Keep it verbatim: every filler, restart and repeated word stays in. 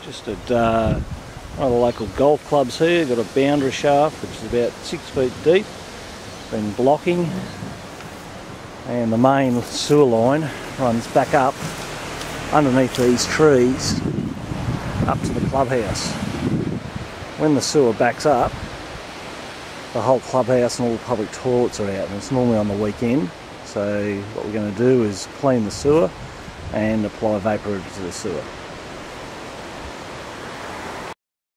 Just at uh, one of the local golf clubs here. Got a boundary shaft which is about six feet deep. Been blocking, and the main sewer line runs back up underneath these trees up to the clubhouse. When the sewer backs up, the whole clubhouse and all the public toilets are out, and it's normally on the weekend. So what we're going to do is clean the sewer and apply Vaporooter to the sewer.